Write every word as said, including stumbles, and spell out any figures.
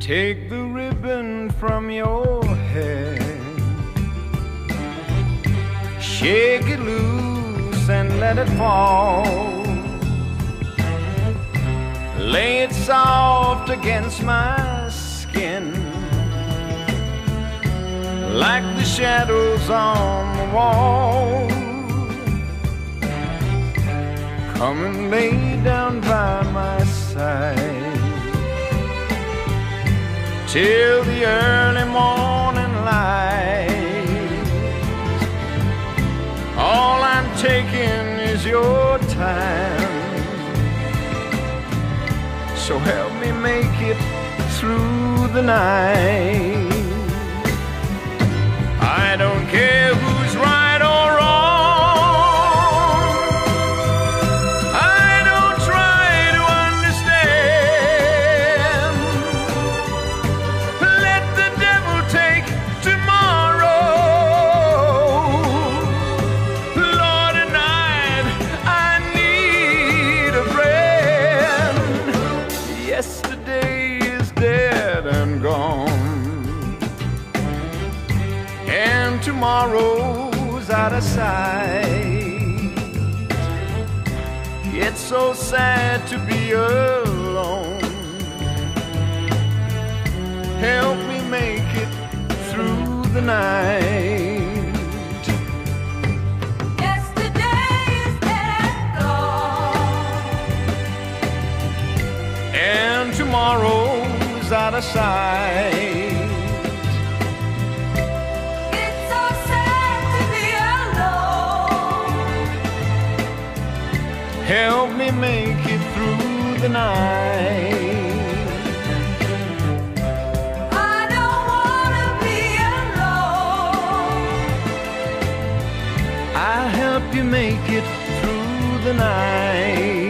Take the ribbon from your hair, shake it loose and let it fall. Lay it soft against my skin, like the shadows on the wall. Come and lay down by my side till the early morning light. All I'm taking is your time, so help me make it through the night. I don't care who's right or wrong, I don't try to understand. Let the devil take tomorrow. Lord, tonight I need a friend. Yesterday is dead and gone, and tomorrow's out of sight. It's so sad to be alone. Help me make it through the night. Yesterday is dead and gone, And tomorrow's out of sight. it's so sad to be alone. Help me make it through the night. I don't wanna be alone. I'll help you make it through the night.